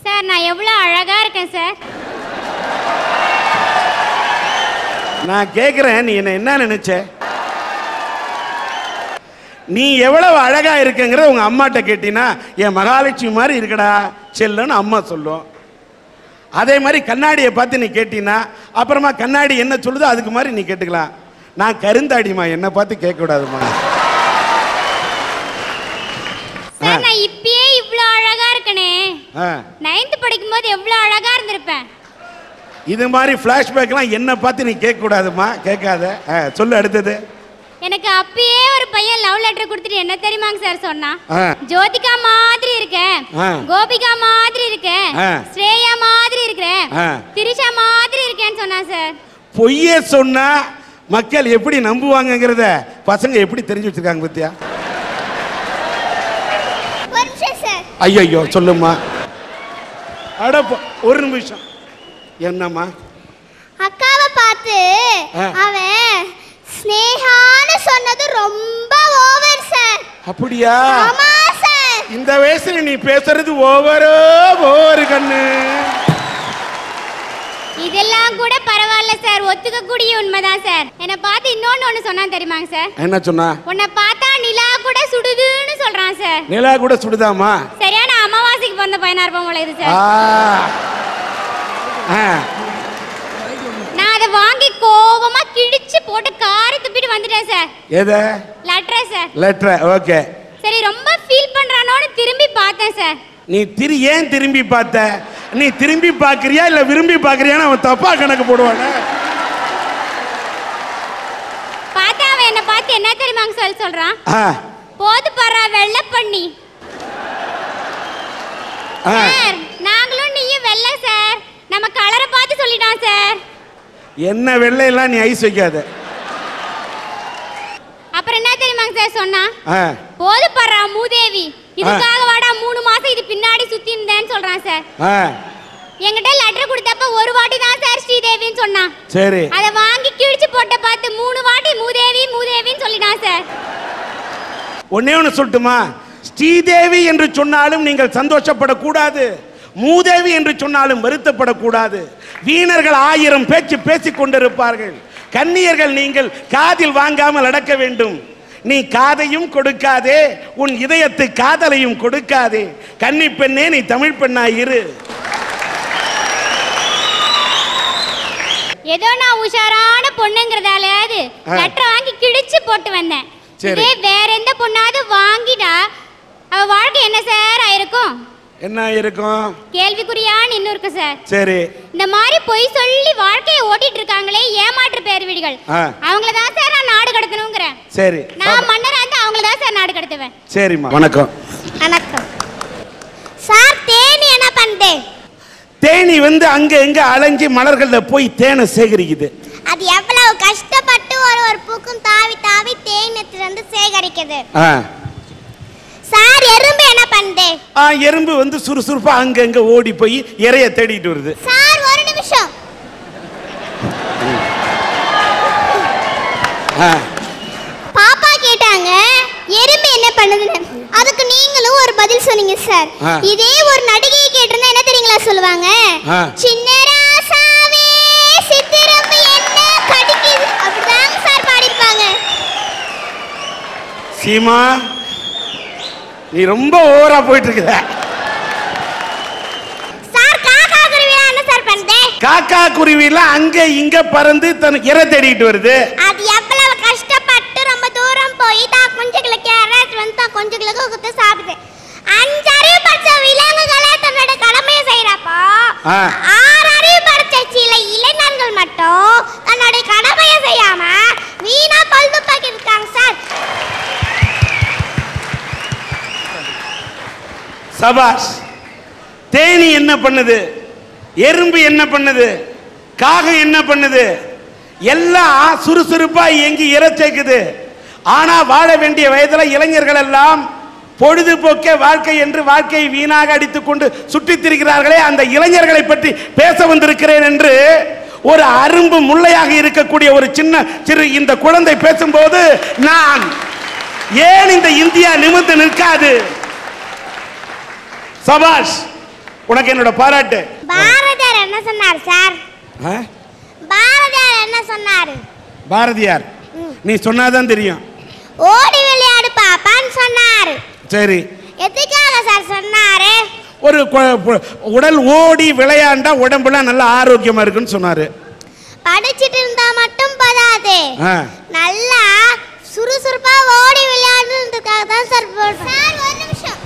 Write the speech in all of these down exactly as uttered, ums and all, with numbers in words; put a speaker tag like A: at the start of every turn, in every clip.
A: Sir நான் எவ்வளவு அழகா இருக்கேன் சார்.
B: நான் கேக்குறேன், நீ என்ன என்ன நினைச்ச? நீ எவ்வளவு அழகா இருக்குங்கிற உங்க அம்மாட்ட கேட்டினா என் மகாலட்சுமி மாதிரி இருக்கடா செல்லுன்னு அம்மா சொல்லும். அதே மாதிரி கண்ணாடியை பார்த்து நீ கேட்டினா அப்புறமா கண்ணாடி என்ன சொல்லுதோ அதுக்கு மாதிரி நீ கேட்டுக்கலாம். நான் கருந்தாடிமா, என்ன பார்த்து கேட்க கூடாதுமா.
A: சார் நான் இப்பயே இவ்வளவு அழகா இருக்கனே, நைன்த் படிக்கும் போது எவ்வளவு அழகா இருந்திருப்பேன்.
B: இது மாதிரி பிளாஷ்பேக்லாம் என்ன பார்த்து நீ கேட்க கூடாதுமா, கேட்காத. சொல்லு அடுத்தது.
A: எனக்கு அப்பயே ஒரு பையன் லவ் லெட்டர் கொடுத்துட்டு என்ன தெரியுமாங்க சார் சொன்னா, ஜோதிகா மாதிரி இருக்க, கோபிகா மாதிரி இருக்க, ஸ்ரேயா மாதிரி இருக்க, திரிஷா மாதிரி இருக்கேன்னு சொன்னா சார்.
B: பொய்யே சொன்னா மக்கள் எப்படி நம்புவாங்கங்கிறத பசங்க எப்படி தெரிஞ்சு வச்சிருக்காங்க பத்தியா? ஐயோ சொல்லுமா. அட ஒரு நிமிஷம். என்னம்மா?
C: அக்காவை பார்த்து அவன் ஸ்னேகான்னு சொன்னது ரொம்ப ஓவர் சார்.
B: அப்படியா?
C: ஆமா சார்.
B: இந்த வயசுல நீ பேசுறது ஓவரோ ஓவர் கண்ணு.
A: இதெல்லாம் கூட பரவாயில்ல சார், ஒத்துக்க கூடிய உண்மைதான் சார். என்ன பார்த்து இன்னொன்னு ஒண்ணு சொன்னா தெரியுமாங்க சார்? என்ன சொன்னா? உன்னை பார்த்தா நிலா கூட சுடுதுன்னு சொல்றான் சார்.
B: நிலா கூட சுடுதாமா?
A: சரியான அமாவாசைக்கு வந்த பையனா இருப்போம் போல இது சார். நான் அதை வாங்கி கோவமா கிழிச்சு போட்டு காரி துப்பிட்டு வந்துட்டேன் சார்.
B: எது?
A: Letter sir.
B: லெட்டர். ஓகே.
A: சரி ரொம்ப ஃபீல் பண்றானோன்னு திரும்பி பார்த்தேன் சார்.
B: நீ திரு ஏன் திரும்பி பார்த்த? நீ திரும்பி பார்க்கறியா இல்ல விரும்பி பார்க்கறியான்னு அவன் தப்பா கணக்கு போடுவானே.
A: பார்த்தா அவன் என்ன பார்த்து என்ன தெரியுமாங்க சொல்ல சொல்றான்? போது பரா வெள்ளை பண்ணி. சார் நாங்களும் நீயும் வெள்ளை சார், நம்ம கலரை பார்த்து சொல்லிட்டான் சார்.
B: என்ன வெள்ளை எல்லாம் நீ ஐஸ் வைக்காத.
A: அப்புறம் என்ன தெரியுமாங்க சார் சொன்னா, போது பரா மூதேவி, இதுக்காக வாடா மூணு மாசம் இது பின்னாடி சுத்தி இருந்தேன்னு சொல்றான் சார். என்கிட்ட லெட்டர் கொடுத்தப்ப ஒரு வாட்டி தான் சார் ஸ்ரீதேவின்னு சொன்னான். சரி. அதை வாங்கி கிழிச்சு போட்ட பார்த்து மூணு வாட்டி மூதேவி மூதேவின்னு சொல்லிட்டான் சார்.
B: ஒன்னே ஒன்று சொல்லட்டுமா? ஸ்ரீதேவி என்று சொன்னாலும் நீங்கள் சந்தோஷப்படக்கூடாது, மூதேவி என்று சொன்னாலும் வருத்தப்படக்கூடாது. வீணர்கள் ஆயிரம் பேச்சு பேசிக் கொண்டிருப்பார்கள். கன்னியர்கள் நீங்கள் காதில் வாங்காமல் நடக்க வேண்டும். நீ காதையும் கொடுக்காதே, உன் இதயத்தை காதலையும் கொடுக்காதே. கன்னி பெண்ணே நீ தமிழ் பெண்ணாய் இரு.
A: ஏதோ நான் உஷாரான பொண்ணுங்கிறதாலயாவது லெட்டர் வாங்கி கிழிச்சு போட்டு வந்தேன். இதே வேற எந்த பொண்ணாவது வாங்கிட்டா அவ வாழ்க்கை என்ன சார் ஆயிருக்கும்?
B: என்ன இருக்கும்?
A: கேள்விக்குறியான்னு இன்னும் இருக்கு சார்.
B: சரி.
A: இந்த மாதிரி பொய் சொல்லி வாழ்க்கையை ஓட்டிட்டு இருக்காங்களே ஏமாற்று பேர் வீடுகள், அவங்கள தான் சார் நான் நாடு கடத்தணும்ங்கறேன். சரி. நான் மன்னரா இருந்தா அவங்கள தான் சார் நாடு கடத்துவேன்.
B: சரிம்மா. வணக்கம்.
C: வணக்கம் சார். தேனி என்ன பண்ணுது?
B: தேனி வந்து அங்க எங்க அலைஞ்சி மலர்கள்ல போய் தேனை சேகரிக்குது.
C: அது எவ்வளவு கஷ்டப்பட்டு ஒரு ஒரு பூக்கும் தாவி தாவி தேனத்துல இருந்து சேகரிக்குது. சார் எறும்பு என்ன பண்ணுது?
B: ஆ எறும்பு வந்து சுறுசுறுப்பா அங்க அங்க ஓடி போய் இறைய தேடிட்டு வருது.
C: சார் ஒரு நிமிஷம். பாப்பா கேட்டாங்க எறும்பு என்ன பண்ணுதுன்னு, அதுக்கு நீங்களும் ஒரு பதில் சொன்னீங்க சார். இதே ஒரு நடிகையை கேட்டிருந்தா என்ன தெரியுங்களா சொல்லுவாங்க? சின்ன ராசாவே சித்திரம்பு என்ன கடிக்குது அப்படிதான் சார் பாடிருப்பாங்க.
B: சீமா நீ ரொம்ப ஓவரா போயிட்டு இருக்க.
C: சார் காக்கா குருவி என்ன சார் பண்ணுது?
B: காக்கா குருவில அங்க இங்க பறந்து தனக்கு இறை தேடிட்டு வருது.
C: அது எவ்வளவு கஷ்டப்பட்டு ரொம்ப தூரம் போய் தான் குஞ்சுகளுக்கு கேரட் வந்து தான் குஞ்சுகளுக்கு குத்து சாப்பிடுது. அஞ்சறிவு படிச்ச விலங்குகளே தன்னோட கடமையை செய்யறப்போ ஆறு அறிவு படிச்ச சில இளைஞர்கள் மட்டும் தன்னோட கடமையை செய்யாம வீணா பல்துப்பாக்கி இருக்காங்க சார்.
B: சபாஷ். தேனி என்ன பண்ணுது? எறும்பு என்ன பண்ணுது? காகம் என்ன பண்ணுது? எல்லாம் சுறுசுறுப்பா இயங்கி இறை சேர்க்குது. ஆனா வாழ வேண்டிய வயதுல இளைஞர்கள் எல்லாம் பொழுதுபோக்கே வாழ்க்கை என்று வாழ்க்கையை வீணாக அடித்துக் கொண்டு சுற்றித் திரிகிறார்களே, அந்த இளைஞர்களை பற்றி பேச வந்திருக்கிறேன் என்று ஒரு அரும்பு முள்ளையாக இருக்கக்கூடிய ஒரு சின்ன சிறு இந்த குழந்தை பேசும்போது நான் ஏன் இந்த இந்தியா நிமிர்ந்து நிற்காது? சபாஷ். உனக்கு என்னோட பாராட்டு.
C: பாரதியார் என்ன சொன்னார் சார்? பாரதியார் என்ன சொன்னார்?
B: பாரதியார் நீ சொன்னாதான் தெரியும்.
C: ஓடி விளையாடு பாப்பான்னு சொன்னார்.
B: சரி,
C: எதுக்காக சார் சொன்னாரு?
B: ஒரு உடல் ஓடி விளையாண்டா உடம்புல நல்ல ஆரோக்கியமா இருக்குன்னு சொன்னாரு.
C: படிச்சிட்டு இருந்தா மட்டும் பதாது, நல்லா சுறுசுறுப்பா ஓடி விளையாடுறதுக்காக தான் சார் போடுறேன். சார் ஒரு நிமிஷம்.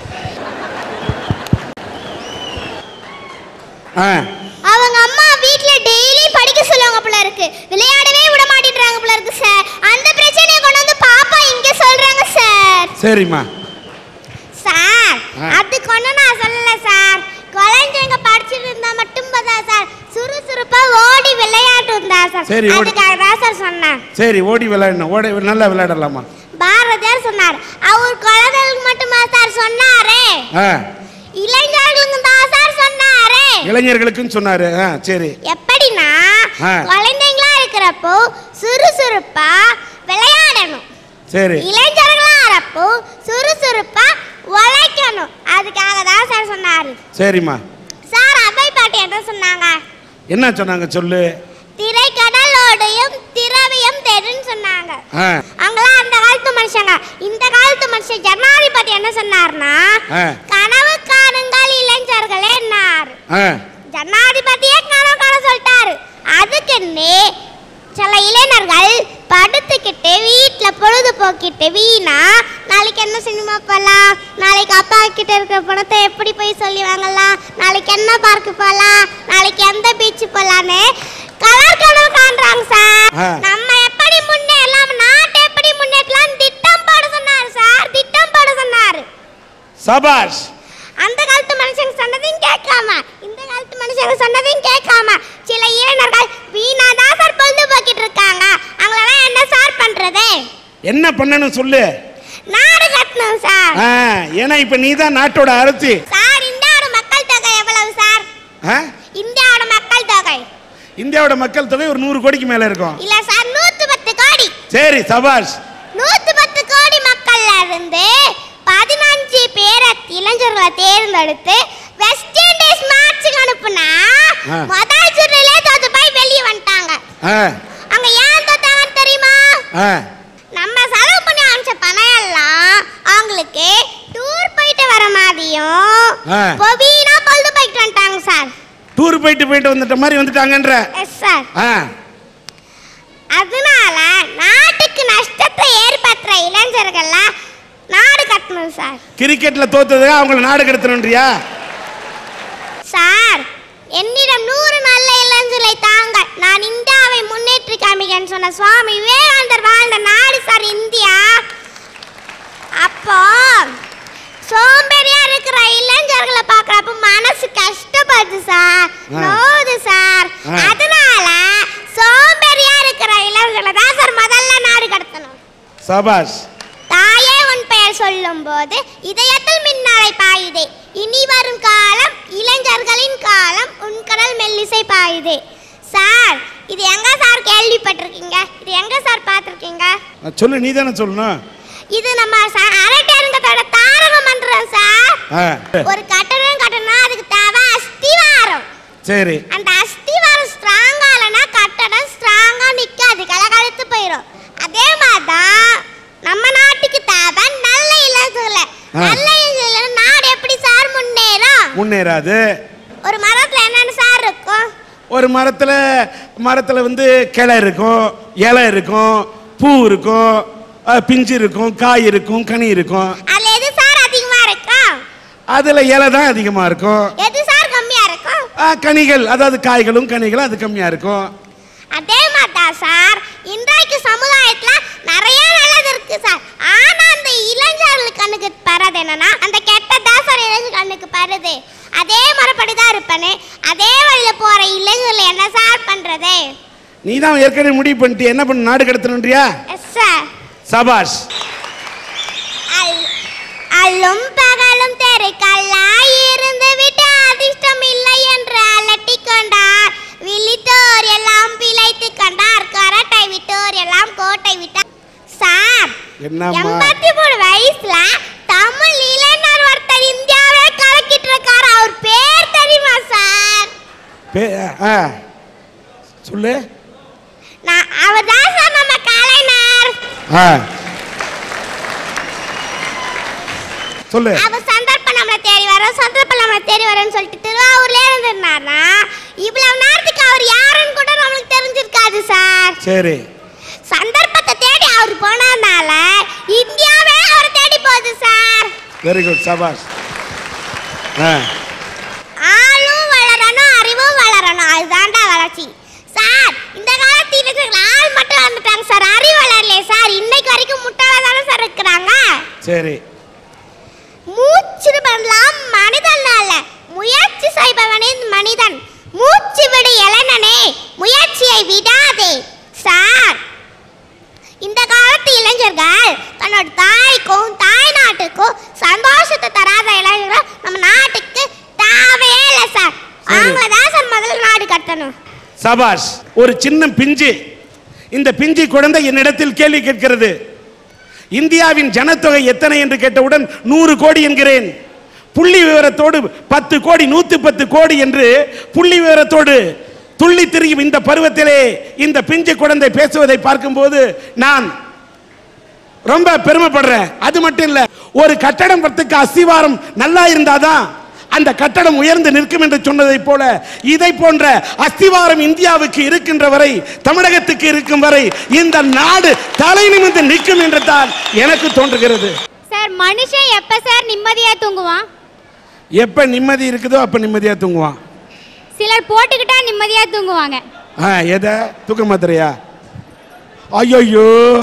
C: அவங்க அம்மா வீட்ல டெய்லி படிக்க சொல்லுவாங்க போல இருக்கு, விளையாடவே விட மாட்டேன்றாங்க போல இருக்கு சார். அந்த பிரச்சனையை கொண்டு வந்து பாப்பா இங்க சொல்றாங்க சார்.
B: சரிம்மா
C: சார், அதுக்கு ஒண்ணு நான் சொல்லல சார். குழந்தைங்க படிச்சிட்டு இருந்தா மட்டும் பதா சார், சுறுசுறுப்பா ஓடி விளையாட்டு இருந்தா சார். அதுக்காக தான் சார் சொன்னேன்.
B: சரி, ஓடி விளையாடணும், ஓடி நல்லா விளையாடலாமா?
C: பாரதியார் சொன்னார். அவர் குழந்தைகளுக்கு மட்டுமா சார் சொன்னாரே? இளைஞர்களுக்கு தான் சார் சொன்னாரே.
B: இளைஞர்களுக்கும் சொன்னாரு. சரி,
C: எப்படின்னா குழந்தைங்களா இருக்கிறப்போ சுறுசுறுப்பா விளையாடணும்.
B: சரி,
C: இளைஞர்களா இருப்போ சுறுசுறுப்பா உழைக்கணும். அதுக்காக தான் சார் சொன்னாரு.
B: சரிம்மா.
C: சார், அவை பாட்டி என்ன சொன்னாங்க?
B: என்ன சொன்னாங்க சொல்லு.
C: திரைக்கடலோடையும் திரவியம் தேடுன்னு சொன்னாங்க. அவங்களாம் அந்த காலத்து மனுஷங்க. இந்த காலத்து மனுஷன் ஜனாதிபதி என்ன சொன்னார்னா, கனவு காணுங்கள் இளைஞர்களே. ஜனாதிபதியே கனவு காண சொல்லிட்டாரு. அதுக்குன்னு சில இளைஞர்கள் படுத்துக்கிட்டு வீட்டுல பொழுது போக்கிட்டு வீணா நாளைக்கு என்ன சினிமா போகலாம், நாளைக்கு அப்பா கிட்ட இருக்கிற பணத்தை எப்படி போய் சொல்லி வாங்கலாம், நாளைக்கு என்ன பார்க்கு போகலாம், நாளைக்கு எந்த பீச்சு போகலான்னு கலர் கனவு காண்றாங்க சார். நம்ம எப்படி முன்னேறலாம், நாட்டை எப்படி முன்னேற்றலாம் திட்டம் போட சொன்னாரு சார். திட்டம் போட சொன்னாரு.
B: சபாஷ்.
C: அந்த காலத்து மனுஷங்க சொன்னதையும் கேட்காம, இந்த காலத்து மனுஷங்க சொன்னதையும் கேட்காம சில இளைஞர்கள் வீணா தான் சார் பொழுது போக்கிட்டு இருக்காங்க. அவங்களெல்லாம் என்ன சார் பண்றது?
B: என்ன பண்ணணும் சொல்லு.
C: நாடு கட்டணும் சார்.
B: ஏன்னா இப்ப நீ தான் நாட்டோட அரசி.
C: சார், இந்தியாவோட மக்கள் தொகை எவ்வளவு சார்? இந்தியாவோட மக்கள் தொகை
B: இந்தியாவோட மக்கள் தொகை ஒரு நூறு கோடிக்கு மேல இருக்கும்.
C: இல்ல சார், நூத்தி பத்து கோடி.
B: சரி, சபாஷ்.
C: நூத்தி பத்து கோடி மக்கள்ல இருந்து பதினஞ்சு பேரை இளைஞர்களை தேர்ந்தெடுத்து வெஸ்ட் இண்டீஸ் மேட்சுக்கு அனுப்புனா முதல் சுற்றுல தோத்து போய் வெளியே வந்துட்டாங்க. அங்க ஏன் தோத்தாங்கன்னு தெரியுமா? நம்ம செலவு பண்ணி அனுப்பிச்ச பணம் எல்லாம் அவங்களுக்கு டூர் போயிட்டு வர மாதிரியும் பொபீனா பொழுது போயிட்டு வந்துட்டாங்க சார்.
B: டூர் போயிட்டு போயிட்டு வந்துட்ட மாதிரி வந்துட்டாங்கன்ற.
C: Yes sir. அதனால நாட்டுக்கு நஷ்டத்தை ஏற்படுத்துற இளைஞர்கள்லாம் நாடு கட்டணும் சார்.
B: கிரிக்கெட்ல தோத்தது அவங்கள நாடு கடத்தணும்ன்றியா?
C: சார், என்னிடம் நூறு நல்ல இளைஞர்களை தாங்க, நான் இந்தியாவை முன்னேற்றி காமிக்கன்னு சொன்ன சுவாமி விவேகானந்தர் வாழ்ந்த நாடு சார் இந்தியா. அப்போ சோம்பேறியா இருக்கிற இளைஞர்களை பார்க்கறப்ப மனசு கஷ்டப்படுது சார், நோவுது சார். அதனால சோம்பேறியா இருக்கிற இளைஞர்களை தான் சார் முதல்ல நாடு கடத்தணும்.
B: சபாஷ்.
C: தாயே உன் பெயர் சொல்லும் போது இதயத்தில் மின்னலை பாயுதே, இனி வரும் காலம் இளைஞர்களின் காலம், உன் கடல் மெல்லிசை பாயுதே. சார், இது எங்க சார் கேள்விப்பட்டிருக்கீங்க? இது எங்க சார் பார்த்திருக்கீங்க?
B: சொல்லு, நீ தானே சொல்லணும்.
C: இது நம்ம அரட்டரங்கத்தோட தாரக மந்திரம் சார். ஒரு கட்டடம் கட்டணும்னா அதுக்கு தேவை அஸ்திவாரம்.
B: சரி.
C: அந்த அஸ்திவாரம் ஸ்ட்ராங்கா இல்லைன்னா கட்டடம் ஸ்ட்ராங்கா நிக்காது, கலகலத்து போயிடும். அதே மாதிரிதான் நம்ம நாட்டுக்கு தேவை நல்ல இளைஞர்கள். நல்ல இளைஞர்கள் நாடு எப்படி சார் முன்னேறும்?
B: முன்னேறாது.
C: ஒரு மரத்துல என்னென்ன சார் இருக்கும்?
B: ஒரு மரத்துல மரத்துல வந்து கிளை இருக்கும், இலை இருக்கும், பூ இருக்கும், பிஞ்சு இருக்கும், காய் இருக்கும், கனி இருக்கும்.
C: அதுல எது சார் அதிகமா இருக்கும்?
B: அதுல இலை தான் அதிகமா இருக்கும்.
C: எது சார் கம்மியா இருக்கும்?
B: கனிகள், அதாவது காய்களும் கனிகளும் அது கம்மியா இருக்கும்.
C: அதே மாதிரி சார் இன்றைக்கு சமுதாயத்துல நிறைய நல்லது இருக்கு சார். ஆனா அந்த இளைஞர்கள் கண்ணுக்கு பரது என்னன்னா அந்த கெட்டதா சார் இளைஞர் கண்ணுக்கு பருது. அதே மரப்படிதான் இருப்பேன்னு அதே வழியில போற இளைஞர்கள் என்ன சார் பண்றது?
B: நீ தான் ஏற்கனவே முடிவு பண்ணிட்டு என்ன பண்ண நாடு கடத்தணும்ன்றியா?
C: Yes sir.
B: சபாஷ்.
C: அல்லும் பகலும் தெருக்கல்லாய் இருந்து விட்டு அதிர்ஷ்டம் இல்லை என்று அலட்டி கொண்டார். விழித்தோர் எல்லாம் பிழைத்து கண்டார், கரட்டை விட்டோர் எல்லாம் கோட்டை விட்டார். சார், எண்பத்தி மூணு வயசுல தமிழ் இளைஞர் ஒருத்தர் இந்தியாவே கலக்கிட்டு இருக்காரு. அவர் பேர் தெரியுமா?
B: சொல்லு.
C: நான் அவர்தான் சார் நம்ம கலைஞர்.
B: சொல்லு.
C: அவ சந்தர்ப்பம் நம்மள தேடி வர சந்தர்ப்பம் நம்மள தேடி வரன்னு சொல்லிட்டு திருவாரூர்ல இருந்தாருனா இவ்வளவு நேரத்துக்கு அவர் யாருன்னு கூட நமக்கு தெரிஞ்சிருக்காது சார்.
B: சரி.
C: சந்தர்ப்பத்தை தேடி அவர் போனனால இந்தியாவே அவர் தேடி போகுது சார்.
B: வெரி குட், சபாஷ்.
C: ஆளும் வளரணும், அறிவும் வளரணும், அதுதான்டா வளர்ச்சி சார். இந்த காலத்துல இருக்கிற ஆள் மட்டும் வந்துட்டாங்க சார், அறிவு வளரலையே சார். இன்னைக்கு வரைக்கும் முட்டாளா தானே சார் இருக்கிறாங்க.
B: சரி.
C: மூச்சு பண்ணலாம் மனிதன் அல்ல, முயற்சி செய்பவனே மனிதன். மூச்சு விடு இளைஞனே, முயற்சியை விடாதே சார். இந்த காலத்து இளைஞர்கள் தன்னோட தாய்க்கும் தாய் நாட்டுக்கும் சந்தோஷத்தை தராத இளைஞர்கள் நம்ம நாட்டுக்கு தேவையே இல்லை சார். அவங்கள தான் சார் முதல்ல நாடு கட்டணும்.
B: சபாஷ். ஒரு சின்ன பிஞ்சு, இந்த பிஞ்சு குழந்தை என்னிடத்தில் கேள்வி கேட்கிறது. இந்தியாவின் ஜனத்தொகை எத்தனை என்று கேட்டவுடன் நூறு கோடி என்கிறேன். புள்ளி விவரத்தோடு பத்து கோடி நூத்தி பத்து கோடி என்று புள்ளி விவரத்தோடு துள்ளி திரியும் இந்த பருவத்திலே இந்த பிஞ்சு குழந்தை பேசுவதை பார்க்கும்போது நான் ரொம்ப பெருமைப்படுறேன். அது மட்டும் இல்ல, ஒரு கட்டடம் பத்துக்கு அஸ்திவாரம் நல்லா இருந்தாதான் அந்த கட்டடம் உயர்ந்து நிற்கும் என்று சொன்னதை போல இதை போன்ற அஸ்திவாரம் இந்தியாவுக்கு இருக்கின்ற வரை, தமிழகத்துக்கு இருக்கும் வரை இந்த நாடு தலை நிமிர்ந்து நிற்கும் என்று தான் எனக்கு தோன்றுகிறது.
A: சார், மனுஷன் எப்ப சார் நிம்மதியா தூங்குவான்?
B: எப்ப நிம்மதி இருக்குதோ அப்ப நிம்மதியா தூங்குவான்.
A: சிலர் போட்டுக்கிட்டா நிம்மதியா தூங்குவாங்க.
B: எதை? தூக்க மாத்திரையா? ஐயோ.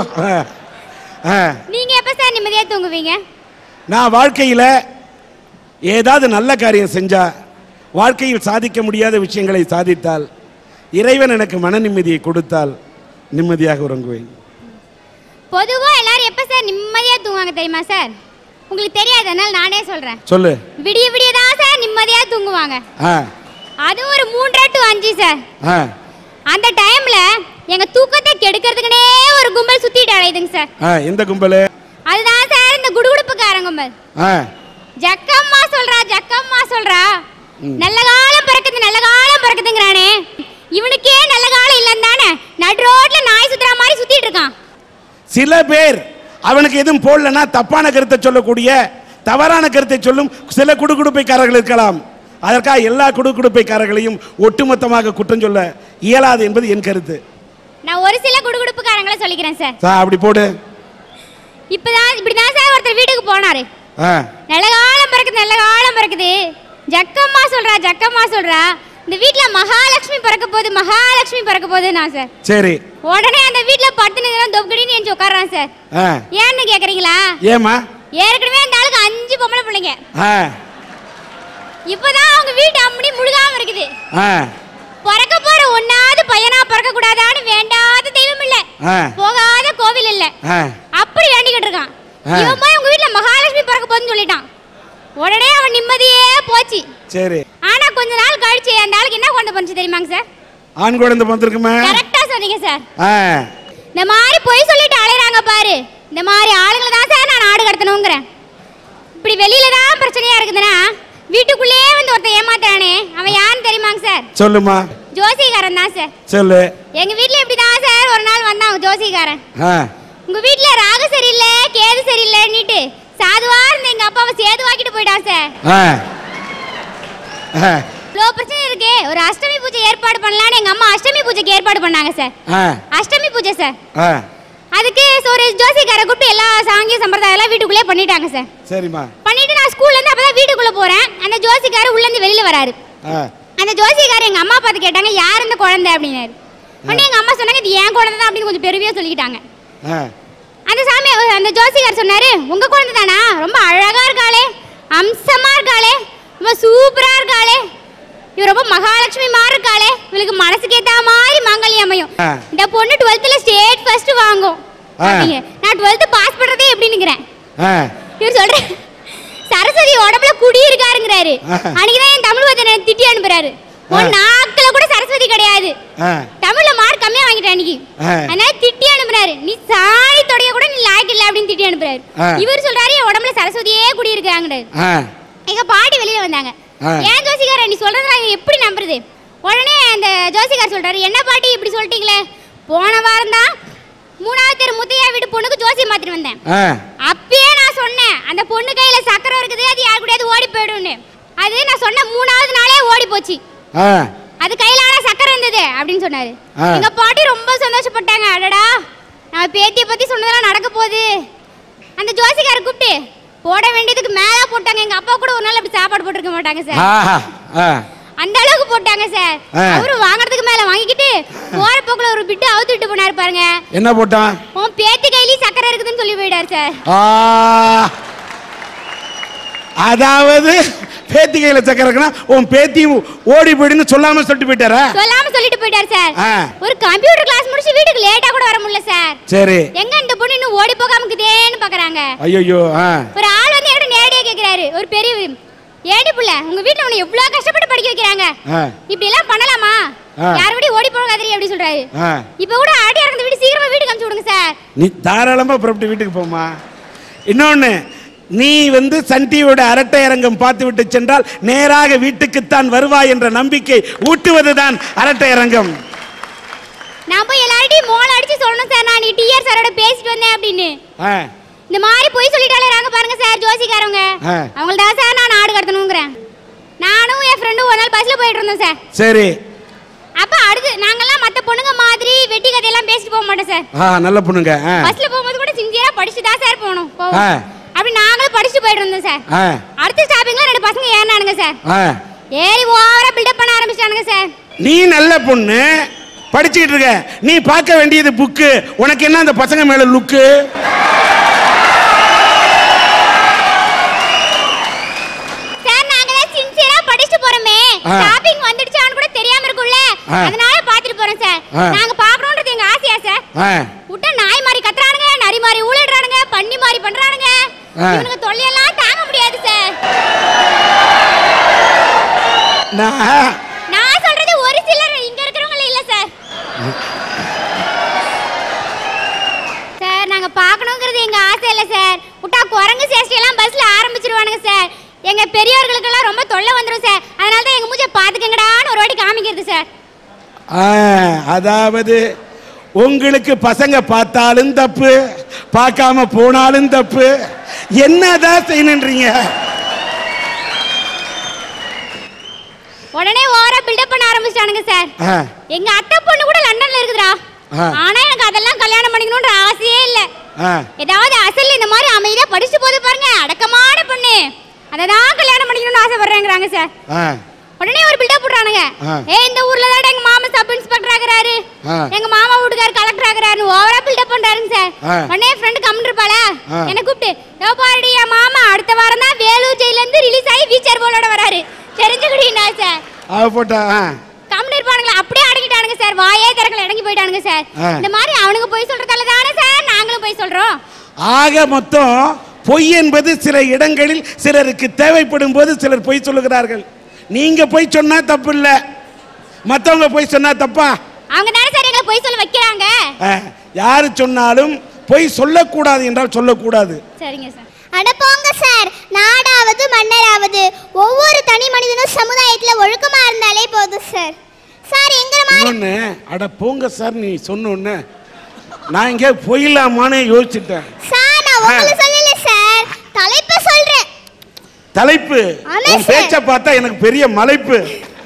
A: நீங்க எப்ப சார் நிம்மதியா தூங்குவீங்க?
B: நான் வாழ்க்கையில ஏதாவது நல்ல காரியம் செஞ்சா, வாழ்க்கையில் சாதிக்க முடியாத விஷயங்களை சாதித்தால், இறைவன் எனக்கு மன நிம்மதியை கொடுத்தால் நிம்மதியாக உறங்குவேன்.
A: பொதுவா எல்லாரும் எப்ப சார் நிம்மதியா தூங்குவாங்க தெரியுமா சார்? உங்களுக்கு தெரியாது, அதனால நானே சொல்றேன்.
B: சொல்லு.
A: விடிய விடிய தான் சார் நிம்மதியா தூங்குவாங்க. அது ஒரு மூன்றரை டு அஞ்சு சார். அந்த டைம்ல எங்க தூக்கத்தை கெடுக்கிறதுக்குனே ஒரு கும்பல் சுத்திட்டு அலையுதுங்க சார்.
B: எந்த கும்பல்?
A: அதுதான் சார் இந்த குடுகுடுப்புக்காரங்க கும்பல். ஜக்கம்மா சொல்றா ஜக்கம்மா சொல்றா நல்ல காலம் பிறக்குது நல்ல காலம் பிறக்குதுங்கறானே, இவனுக்கே நல்ல காலம் இல்லன்னு தானே நடு ரோட்ல நாய் சுத்துற மாதிரி சுத்திட்டு இருக்கான்.
B: சில பேர் அவனுக்கு எதுவும் போடலன்னா தப்பான கருத்தை சொல்லக்கூடிய, தவறான கருத்தை சொல்லும் சில குடுகுடுப்பைக்காரர்கள் இருக்கலாம். அதற்காக எல்லா குடுகுடுப்பைக்காரர்களையும் ஒட்டுமொத்தமாக குற்றம் சொல்ல இயலாது என்பது என் கருத்து.
A: நான் ஒரு சில குடுகுடுப்புக்காரங்களை சொல்லிக்கிறேன் சார்.
B: சார் அப்படி போடு.
A: இப்பதான் இப்படிதான் சார் ஒருத்தர் வீட்டுக்கு போனாரு. நல்ல காலம் பிறக்குது நல்ல காலம் பிறக்குது, ஜக்கம்மா சொல்றா ஜக்கம்மா சொல்றா இந்த வீட்ல மகாலட்சுமி பிறக்க போகுது மகாலட்சுமி பிறக்க போகுது நான் சார். சரி. உடனே அந்த வீட்ல பத்து நிமிடம் தொப்கடின்னு எஞ்சி உட்கார்றான் சார். ஏன்னு கேக்குறீங்களா? ஏமா? ஏற்கனவே அந்த ஆளுக்கு அஞ்சு பொம்பளை பிள்ளைங்க. இப்பதான் அவங்க வீட்டு அம்மடி முழுகாம இருக்குது. பிறக்க போற ஒன்னாவது பையனா பிறக்க கூடாதான்னு வேண்டாத தெய்வம் இல்ல, போகாத கோவில் இல்ல, அப்படி வேண்டிக்கிட்டு இருக்கான். இவன் போய் உங்க வீட்ல மகாலட்சுமி பிறக்க போகுதுன்னு சொல்லிட்டான். உடனே அவன் நிம்மதியே போச்சு. சரி. ஆனா கொஞ்ச நாள் கழிச்சு அந்த ஆளுக்கு என்ன குழந்தை பண்ணுச்சு தெரியுமாங்க சார்? ஆண் குழந்தை பிறந்திருக்குமா? கரெக்டா சொன்னீங்க சார். இந்த மாதிரி பொய் சொல்லிட்டு அலையறாங்க பாரு, இந்த மாதிரி ஆளுங்களை தான் சார் நான் நாடு கடத்தணும்ங்கறேன். இப்படி வெளியில தான் பிரச்சனையா இருக்குதுன்னா வீட்டுக்குள்ளேயே வந்து ஒருத்தன் ஏமாத்துறானே, அவன் யாருன்னு தெரியுமாங்க சார்? சொல்லுமா. ஜோசிகாரன் தான் சார். சொல்லு. எங்க வீட்ல இப்படி தான் சார் ஒரு நாள் வந்தாங்க ஜோசிகாரன். உங்க வீட்ல ராகு சரியில்லை கேது சரியில்லைன்னுட்டு சாதுவா இருந்த எங்க அப்பாவை சேதுவாக்கிட்டு போயிட்டான் சார். இவ்வளோ பிரச்சனை இருக்கு, ஒரு அஷ்டமி பூஜை ஏற்பாடு பண்ணலான்னு எங்க அம்மா அஷ்டமி பூஜைக்கு ஏற்பாடு பண்ணாங்க சார். அஷ்டமி பூஜை சார். அதுக்கு ஒரு ஜோசிகார கூப்பிட்டு எல்லா சாங்கிய சம்பிரதாயம் எல்லாம் வீட்டுக்குள்ளே பண்ணிட்டாங்க சார். சரிமா. பண்ணிட்டு நான் ஸ்கூல்ல இருந்து அப்பதான் வீட்டுக்குள்ள போறேன். அந்த ஜோசிகார உள்ள இருந்து வெளியில வராரு. அந்த ஜோசிகார எங்க அம்மா பார்த்து கேட்டாங்க யார் இந்த குழந்தை அப்படின்னாரு. உடனே எங்க அம்மா சொன்னாங்க இது ஏன் குழந்தை தான் அப்படின்னு கொஞ்சம் பெருமையா சொல்லிக்கிட்டாங்க. அந்த சாமி அந்த ஜோசிகார் சொன்னாரு உங்க குழந்தை தானா, ரொம்ப அழகா இருக்காளே, அம்சமா இருக்காளே, ரொம்ப சூப்பரா இருக்காளே, இவ ரொம்ப மகாலட்சுமி மாதிரி இருக்காளே, இவளுக்கு மனசுக்கு ஏத்த மாதிரி மாங்கல்யம் அமையும், இந்த பொண்ணு டுவெல்த்ல ஸ்டேட் ஃபர்ஸ்ட் வாங்கும். நான் டுவெல்த் பாஸ் பண்றதே எப்படின்னுக்கிறேன். இவர் சொல்ற சரஸ்வதி உடம்புல குடி இருக்காருங்கிறாரு. அன்னைக்குதான் என் தமிழ் வாத்தியார் திட்டி அனுப்புறாரு, உன் நாக்குல கூட சரஸ்வதி கிடையாது, தமிழ்ல மார்க் கம்மியா வாங்கிட்டேன் அன்னைக்கு, அதனால திட்டி அனுப்புறாரு, நீ சாணி தொடைய கூட நீ லாய்க்கு இல்ல அப்படின்னு திட்டி அனுப்புறாரு. இவர் சொல்றாரு என் உடம்புல சரஸ்வதியே குடி இருக்காங்கிறாரு. எங்க பாட்டி வெளியில வந்தாங்க, ஏன் ஜோசிகார நீ சொல்றது நாங்க எப்படி நம்புறது, உடனே அந்த ஜோசிகார் சொல்றாரு, என்ன பாட்டி இப்படி சொல்லிட்டீங்களே, போன வாரம் தான் மூணாவது தெரு முத்தையா வீட்டு பொண்ணுக்கு ஜோசியம் மாத்திட்டு வந்தேன். அப்பயே நான் சொன்னேன் அந்த பொண்ணு கையில சக்கரை இருக்குது, அது யாரு கூடயாவது ஓடி போயிடும்னு. அது நான் சொன்ன மூணாவது நாளே ஓடி போச்சு. அது கையில ஆனா சக்கரை இருந்தது அப்படின்னு சொன்னாரு. எங்க பாட்டி ரொம்ப சந்தோஷப்பட்டாங்க. அடடா நான் பேத்திய பத்தி சொன்னதெல்லாம் நடக்க போகுது. அந்த ஜோசிகார கூப்பிட்டு போட வேண்டியதுக்கு மேல போட்டாங்க. எங்க அப்பா கூட ஒரு நாள் அப்படி சாப்பாடு போட்டுருக்க மாட்டாங்க சார், அந்த அளவுக்கு போட்டாங்க சார். அவரு வாங்குறதுக்கு மேல வாங்கிக்கிட்டு போற போக்குல ஒரு பிட்டு அவுத்துட்டு போனாரு பாருங்க.
B: என்ன போட்டான்?
A: உன் பேத்தி கையில சக்கரை இருக்குதுன்னு சொல்லி போயிட்டாரு சார்.
B: அதாவது பேத்தி கையில சக்கரை இருக்குன்னா உன் பேத்தி ஓடி போயிடுன்னு சொல்லாம சொல்லிட்டு போயிட்டாரா?
A: சொல்லாம சொல்லிட்டு போயிட்டாரு சார். ஒரு கம்ப்யூட்டர் கிளாஸ் முடிச்சு வீட்டுக்கு லேட்டா கூட வர முடியல சார். சரி, எங்க இந்த பொண்ணு இன்னும் ஓடி போகாம இருக்குதேன்னு பாக்குறாங்க. ஐயோ, ஒரு ஆள் வந்து என்கிட்ட நேரடியா கேக்குறாரு, ஒரு பெரிய ஏடி புள்ள, உங்க வீட்டுல உன்னை எவ்வளவு கஷ்டப்பட்டு படிக்க வைக்கிறாங்க, இப்படி எல்லாம் பண்ணலாமா, யாரோட ஓடி போகாதீ அப்படி சொல்றாரு. இப்ப கூட ஆடி இறந்து வீட்டு சீக்கிரமா வீட்டுக்கு அனுப்பிச்சு விடுங்க சார். நீ தாராளமா புறப்பட்டு வீட்டுக்கு போமா. இன்னொன்னு, நீ வந்து சன் டிவியோட அரட்டை அரங்கம் பார்த்து விட்டு சென்றால் நேராக வீட்டுக்குத்தான் வருவாய் என்ற நம்பிக்கை ஊட்டுவதுதான் அரட்டை அரங்கம். நான் போய் எல்லார்ட்டையும் மோள அடிச்சு சொல்லணும் சார், நான் டிஆர் சாரோட பேசிட்டு வந்தேன் அப்படின்னு. இந்த மாதிரி போய் சொல்லிட்டாலே ராங்க பாருங்க சார் ஜோசிக்காரங்க. அவங்கள தான் சார் நான் நாடு கடத்தணும்ங்கறேன். நானும் என் ஃப்ரெண்டும் ஒரு நாள் பஸ்ல போயிட்டு இருந்தோம் சார். சரி, அப்ப அடுத்து நாங்கெல்லாம் மத்த பொண்ணுங்க மாதிரி வெட்டி கதையெல்லாம் பேசிட்டு போக மாட்டோம் சார். நல்ல பொண்ணுங்க. பஸ்ல போகும்போது கூட சின்சியரா படிச்சு தான் சார் போகணும். அப்படி நாங்களும் படிச்சு போயிட்டு இருந்தோம் சார். அடுத்த ஸ்டாப்பிங்ல ரெண்டு பசங்க ஏறினானுங்க சார். ஏறி ஓவரா பில்டப் பண்ண ஆரம்பிச்சானுங்க சார். நீ நல்ல பொண்ணு படிச்சிட்டு இருக்க, நீ பார்க்க வேண்டியது புக்கு, உனக்கு என்ன அந்த பசங்க மேல லுக்கு? சார் நாங்க சின்சியரா படிச்சு போறோமே, ஸ்டாப்பிங் வந்துடுச்சான்னு கூட தெரியாம இருக்குல்ல, அதனால பாத்துட்டு போறோம் சார். நாங்க பாக்கணும்ன்றது எங்க ஆசையா சார். விட்டா நாய் மாதிரி கத்துறானுங்க, நரி மாதிரி ஊழறானுங்க, பண்ணி மாதிரி பண்றானுங்க. இவனுங்க தொல்லையெல்லாம் தாங்க முடியாது சார். நான் சொல்றது ஒரு சிலர், இங்க இருக்கிறவங்க இல்ல சார். சார் நாங்க பார்க்கணும்ங்கிறது எங்க ஆசை இல்ல சார். விட்டா குரங்கு சேஷ்டி எல்லாம் பஸ்ல ஆரம்பிச்சிருவானுங்க சார். எங்க பெரியவர்களுக்கு எல்லாம் ரொம்ப தொல்லை வந்துரும் சார். அதனால தான் எங்க மூஞ்ச பாத்துக்கங்கடான்னு ஒரு வாட்டி காமிக்கிறது சார். அதாவது உங்களுக்கு பசங்க பார்த்தாலும் தப்பு, பார்க்காம போனாலும் தப்பு, என்னதான் செய்யணும்ன்றீங்க? உடனே ஓவரா பில்டப் பண்ண ஆரம்பிச்சானுங்க சார். எங்க அத்தை பொண்ணு கூட லண்டன்ல இருக்குதுடா, ஆனா எனக்கு அதெல்லாம் கல்யாணம் பண்ணிக்கணும்ன்ற ஆசையே இல்ல. ஏதாவது அசல் இந்த மாதிரி அமைதியா படிச்சு போது பாருங்க, அடக்கமான பொண்ணு, அததான் கல்யாணம் பண்ணிக்கணும்னு ஆசைப்படுறேங்கிறாங்க சார். உடனே ஒரு பில்டப் போடுறானுங்க, ஏ இந்த ஊர்ல தான் எங்க மாமா சப் இன்ஸ்பெக்டர் ஆகுறாரு, எங்க மாமா வீட்டுக்கார கலெக்டர் ஆகுறாரு, ஓவரா பில்டப் பண்றாருங்க சார். உடனே ஃப்ரெண்ட் கமெண்ட் இருப்பாளா என்ன கூப்பிட்டு, யோ பாருடி என் மாமா அடுத்த வாரம் தான் வேலூர் ஜெயில இருந்து ரிலீஸ் ஆகி வீச்சர் போலோட வராரு, தெரிஞ்சுக்கிட்டீங்களா சார்? அவ போட்டா கமெண்ட் இருப்பானுங்களா, அப்படியே அடங்கிட்டானுங்க சார். வாயே திறக்கல, அடங்கி போயிட்டானுங்க சார். இந்த மாதிரி அவனுக்கு போய் சொல்றதால தானே சார் நாங்களும் போய் சொல்றோம். ஆக மொத்தம் பொய் என்பது சில இடங்களில் சிலருக்கு தேவைப்படும் போது சிலர் பொய் சொல்லுகிறார்கள். நீங்க போய் சொன்னா தப்பு இல்ல, மத்தவங்க போய் சொன்னா தப்பா? அவங்க தானே சார் எங்களை போய் சொல்ல வைக்கிறாங்க. யாரு சொன்னாலும் பொய் சொல்லக்கூடாது என்றால் சொல்லக்கூடாது. சரிங்க சார்.
C: அட போங்க சார், நாடாவது மன்னராவது ஒவ்வொரு தனி மனிதனும் சமுதாயத்துல ஒழுக்கமா இருந்தாலே போதும் சார். சார் எங்க மாதிரி
B: அட போங்க சார் நீ சொன்னோன்னு நான் இங்க போயிடலாமான்னு யோசிச்சுட்டேன்
C: சார். நான் உங்களை சொல்லல சார், தலைப்பு சொல்றேன்.
B: தலைப்பு உன் பேச்ச பார்த்தா எனக்கு பெரிய மலைப்பு.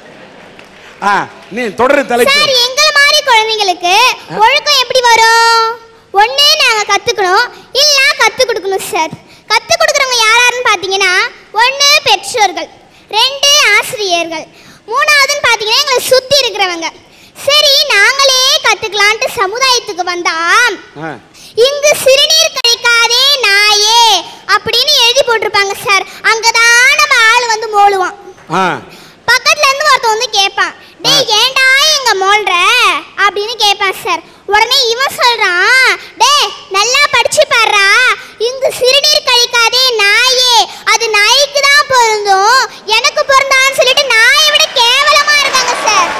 B: ஆ நீ தொடரு தலைப்பு.
C: சார் எங்க மாதிரி குழந்தைகளுக்கு ஒழுக்கம் எப்படி வரும்? ஒண்ணே நாங்க கத்துக்கணும், இல்ல கத்து கொடுக்கணும் சார். கத்து கொடுக்கறவங்க யாராருன்னு பாத்தீங்கன்னா, ஒண்ணு பெற்றோர்கள், ரெண்டு ஆசிரியர்கள், மூணாவதுன்னு பாத்தீங்கன்னா எங்களை சுத்தி இருக்கிறவங்க. சரி நாங்களே கத்துக்கலான்ட்டு சமுதாயத்துக்கு வந்தா, இங்கு சிறுநீர் கழிக்காதே நாயே அப்படின்னு எழுதி போட்டிருப்பாங்க சார். அங்கதான் நம்ம ஆளு வந்து மோளுவான். பக்கத்துல இருந்து ஒருத்தன் வந்து கேட்பான், டேய் ஏண்டா எங்க மோல்ற அப்படின்னு கேட்பான் சார். உடனே இவன் சொல்றான், டேய் நல்லா படிச்சு பாருடா, இங்கு சிறுநீர் கழிக்காதே நாயே அது நாய்க்கு தான் பொருந்தும், எனக்கு பொருந்தான்னு சொல்லிட்டு நாயை விட கேவலமா இருக்காங்க சார்.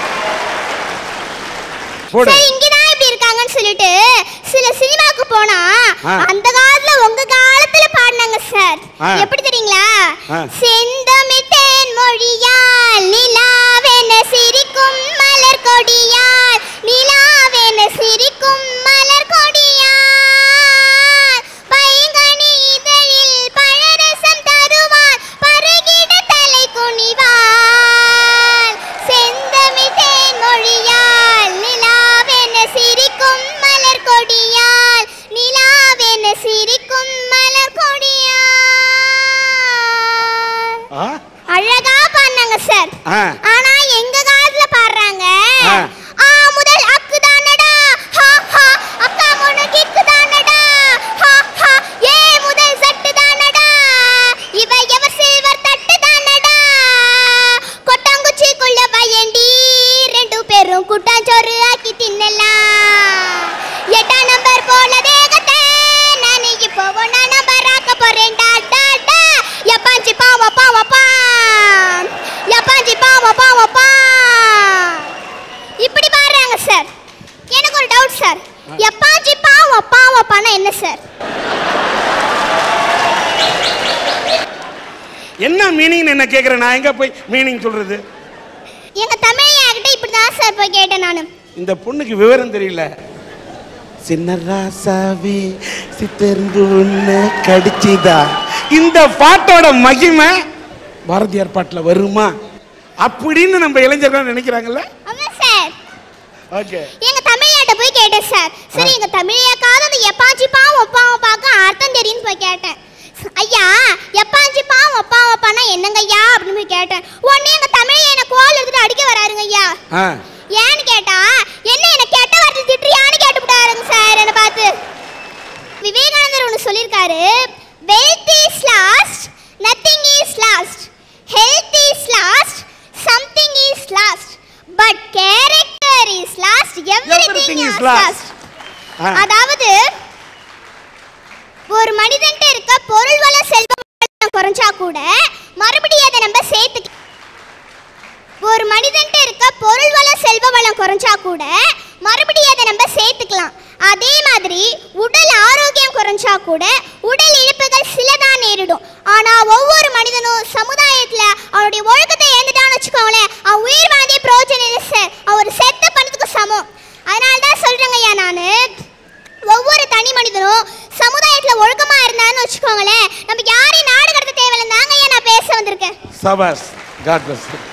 C: சார் இங்கதான் இப்படி இருக்காங்கன்னு சொல்லிட்டு சில சினிமாக்கு போனா அந்த காலத்துல உங்க காலத்துல பாடினாங்க சார். எப்படி தெரியுங்களா? செந்தமிழ் தேன் மொழியால் நிலாவென சிரிக்கும் ஆனா எங்க காலத்துல பாடுறாங்க ஆ முதல் அக்கு தானடா ஹா ஹா அக்கா முன்னு கிக்கு தானடா ஹா ஹா ஏ முதல் சட்டு தானடா இவ எவர் சில்வர் தட்டு தானடா கொட்டாங்குச்சிக்குள்ள வயண்டி ரெண்டு பேரும் கூட்டாஞ்சோறு ஆக்கி தின்னலாம் எட்டாம் நம்பர் போல தேகத்தை நான் இப்போ ஒன்னா நம்பர் ஆக்க போறேன் டா டா டா எப்பாஞ்சி பாவ பாவ பா எப்பாஞ்சி பாவ பாவ பா இப்படி பாடுறாங்க சார். எனக்கு ஒரு டவுட் சார், எப்பாஞ்சி பாவ பாவ பானா என்ன சார்?
B: என்ன மீனிங் என்ன கேக்குறேன், நான் எங்க போய் மீனிங் சொல்றது?
C: எங்க தமிழையா கிட்ட இப்படி தான் சார் போய் கேட்டேன் நானு.
B: இந்த பொண்ணுக்கு விவரம் தெரியல. சின்ன ராசாவே சித்தருந்து ஒண்ணு கடிச்சிதா, இந்த பாட்டோட மகிமை பாரதியார் பாட்டுல வருமா அப்படின்னு நம்ம இளைஞர்கள் நினைக்கிறாங்கல்ல.
C: ஆமா சார்.
B: ஓகே.
C: எங்க தமிழையாட்ட போய் கேட்டேன் சார். சரி எங்க தமிழையாக்காவது அந்த எப்பாஞ்சி பாவம் பாவம் பார்க்க அர்த்தம் தெரியும்னு போய் கேட்டேன். ஐயா எப்பாஞ்சி பாவம் பாவம் பானா என்னங்க ஐயா அப்படின்னு போய் கேட்டேன். உடனே எங்க தமிழையா என்ன கோல் எடுத்துட்டு அடிக்க வராருங்க ஐயா. ஏன்னு கேட்டா என்ன என்ன கெட்ட வார்த்தை திட்டுறியான்னு கேட்டுவிட்டாருங்க சார் என்ன பார்த்து. விவேகானந்தர் ஒன்று சொல்லியிருக்காரு, wealth is lost, nothing is lost, health is lost, something is lost, but character is lost, everything is lost. அதாவது ஒரு மனிதன்ட்ட இருக்க பொருள் வள செல்வம் குறைஞ்சா கூட மறுபடியும் அதை நம்ம சேர்த்து ஒரு மனிதன்ட்ட இருக்க பொருள் வள செல்வ வளம் குறைஞ்சா கூட மறுபடியும் அதை நம்ம சேர்த்துக்கலாம். அதே மாதிரி உடல் ஆரோக்கியம் குறைஞ்சா கூட உடல் இழப்புகள் சிலதான் நேரிடும். ஆனா ஒவ்வொரு மனிதனும் சமுதாயத்துல அவனுடைய ஒழுக்கத்தை இழந்துட்டான்னு வச்சுக்கோங்களேன், அவன் உயிர் வாழ்ந்தே பிரயோஜனம் இல்லை சார், அவர் செத்த பணத்துக்கு சமம். அதனால தான் சொல்றேங்க ஐயா, நான் ஒவ்வொரு தனி மனிதனும் சமுதாயத்துல ஒழுக்கமா இருந்தான்னு வச்சுக்கோங்களேன், நம்ம யாரையும் நாடு கடத்த தேவையில்லை. நாங்க ஐயா நான் பேச வந்திருக்கேன்.
B: சபாஷ். God plus.